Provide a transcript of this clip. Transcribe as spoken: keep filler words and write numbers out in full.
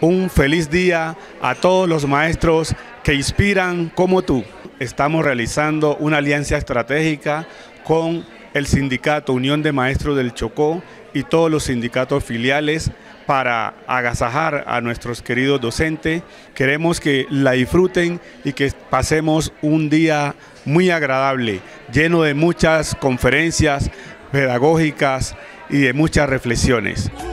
un feliz día a todos los maestros que inspiran como tú. Estamos realizando una alianza estratégica con el Sindicato Unión de Maestros del Chocó y todos los sindicatos filiales para agasajar a nuestros queridos docentes. Queremos que la disfruten y que pasemos un día muy agradable, lleno de muchas conferencias pedagógicas y de muchas reflexiones.